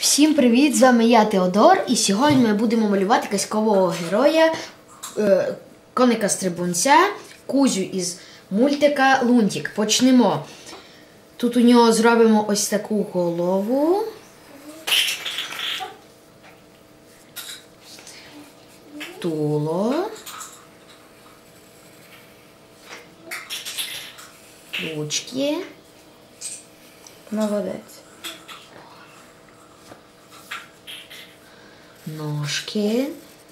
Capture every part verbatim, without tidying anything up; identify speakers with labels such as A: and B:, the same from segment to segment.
A: Всім привіт! З вами я, Теодор, і сьогодні ми будемо малювати казкового героя, е, коника-стрибунця, Кузю із мультика Лунтик. Почнемо. Тут у нього зробимо ось таку голову. Туло. Ручки.
B: Молодець.
A: Ножки.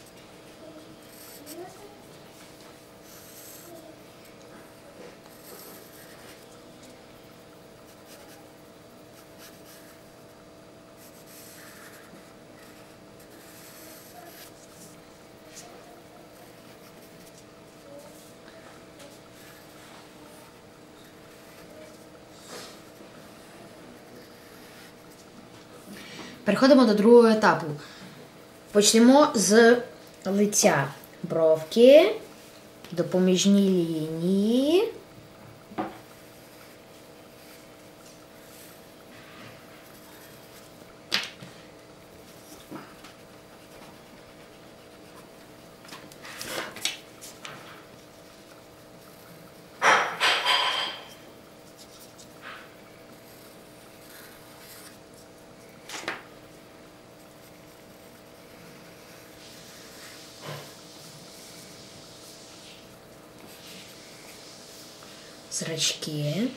A: Переходимо до другого етапу. Почнемо з лиця. Бровки, допоміжні лінії. Зрачки.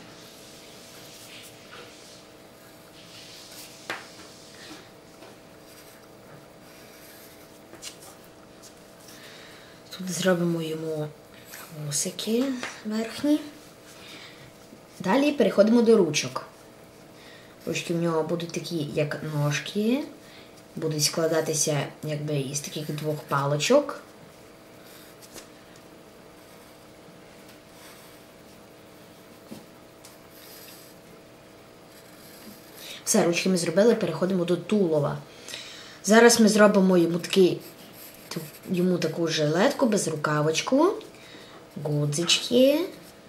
A: Тут зробимо йому вусики верхні. Далі переходимо до ручок. Ручки в нього будуть такі, як ножки. Будуть складатися, якби, із таких двох паличок. Все, ручки ми зробили, переходимо до тулова. Зараз ми зробимо йому, такий, йому таку жилетку без рукавочку, гудзички.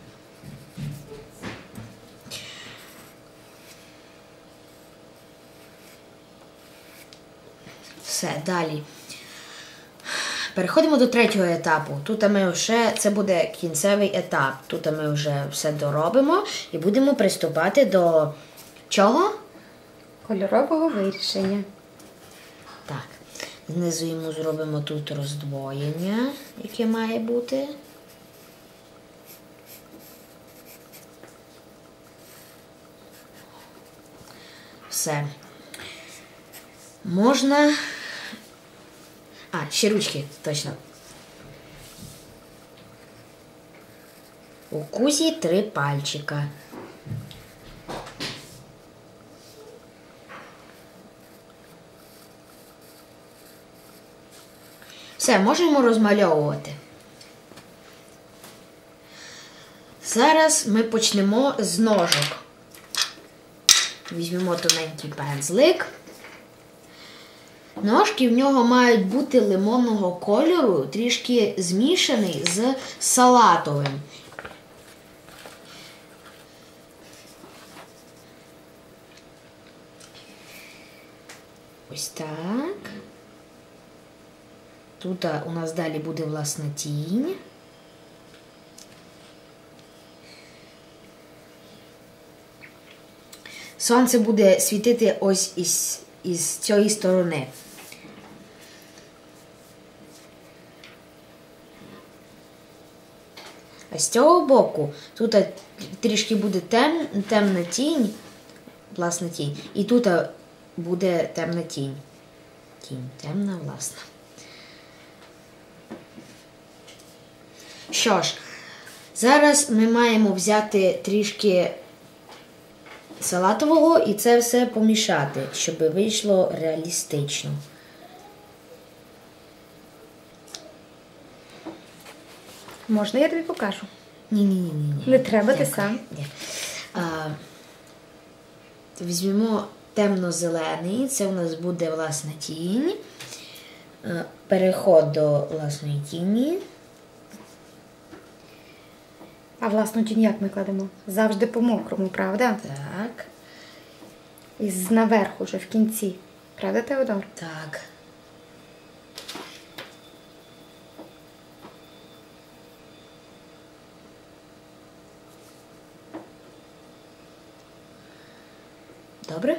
A: Все, далі. Переходимо до третього етапу. Тут ми вже, це буде кінцевий етап. Тут ми вже все доробимо і будемо приступати до чого?
B: Кольорового вирішення.
A: Так, знизу йому зробимо тут роздвоєння, яке має бути. Все. Можна... А, ще ручки, точно. У Кузі три пальчика. Все, можемо розмальовувати. Зараз ми почнемо з ножок. Візьмемо тоненький пензлик. Ножки в нього мають бути лимонного кольору, трішки змішаний з салатовим. Ось так. Тут у нас далі буде, власне, тінь. Сонце буде світити ось із, із цієї сторони. А з цього боку тут трішки буде тем, темна тінь, власне, тінь. І тут буде темна тінь. Тінь, темна, власна. Що ж, зараз ми маємо взяти трішки салатового і це все помішати, щоб вийшло реалістично.
B: Можна я тобі покажу?
A: Ні-ні-ні.
B: Не треба, ти сам.
A: Ні. А, візьмемо темно-зелений, це у нас буде, власне, тінь. Переход до власної тіні.
B: А власну тінь як ми кладемо? Завжди по мокрому, правда?
A: Так.
B: І наверху вже в кінці. Правда, Теодор?
A: Так. Добре?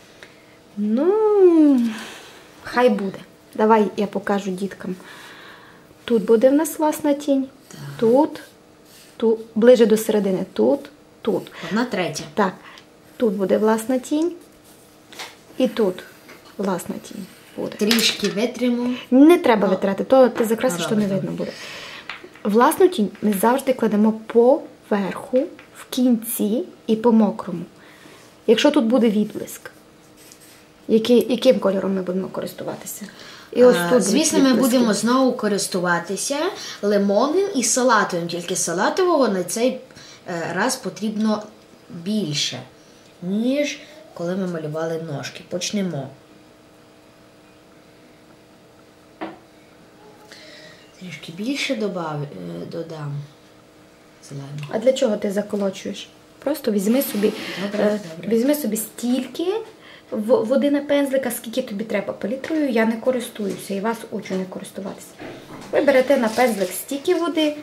B: Ну, хай буде. Давай я покажу діткам. Тут буде в нас власна тінь.
A: Так.
B: Тут, тут, ближе до середини. Тут, тут.
A: Одна третя.
B: Так, тут буде власна тінь. І тут власна тінь буде.
A: Трішки витримо.
B: Не треба
A: Ну,
B: витрати, то ти закрасиш,
A: ну,
B: то не
A: добре,
B: видно буде. Власну тінь ми завжди кладемо поверху, в кінці і по мокрому. Якщо тут буде відблиск, який, яким кольором ми будемо користуватися? І ось
A: А,
B: тут
A: звісно,
B: будуть
A: ми
B: відблиски.
A: будемо знову користуватися лимонним і салатовим, тільки салатового на цей е, раз потрібно більше, ніж коли ми малювали ножки. Почнемо. Трішки більше добав, е, додам зеленого.
B: А для чого ти заколочуєш? Просто візьми собі,
A: Добре,
B: е,
A: добре.
B: візьми собі стільки в- води на пензлика, скільки тобі треба. Палітрою я не користуюся і вас учу не користуватися. Ви берете на пензлик стільки води,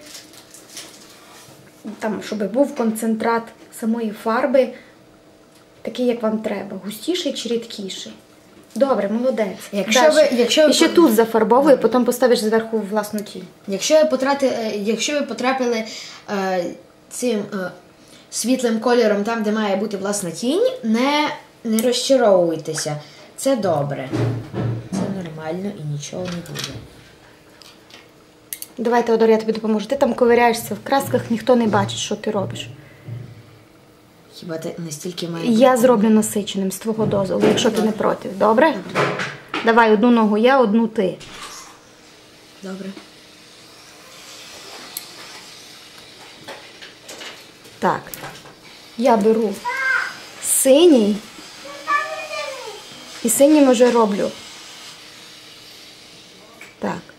B: там, щоб був концентрат самої фарби, такий, як вам треба. Густіший чи рідкіший. Добре, молодець.
A: Якщо
B: Дальше.
A: ви- якщо ви-
B: І ще тут зафарбовуй, потім поставиш зверху власну тінь.
A: Якщо ви, потрати, е, якщо ви потрапили е, цим е, світлим кольором там, де має бути власна тінь, не, не розчаровуйтеся. Це добре. Це нормально і нічого не буде.
B: Давай, Теодор, я тобі допоможу. Ти там ковиряєшся в красках, ніхто не бачить, що ти робиш.
A: Хіба ти настільки має
B: Я зроблю насиченим з твого дозволу, якщо ти не проти. Добре? Давай, одну ногу я, одну ти.
A: Добре.
B: Так. Я беру синій. І синім вже роблю. Так.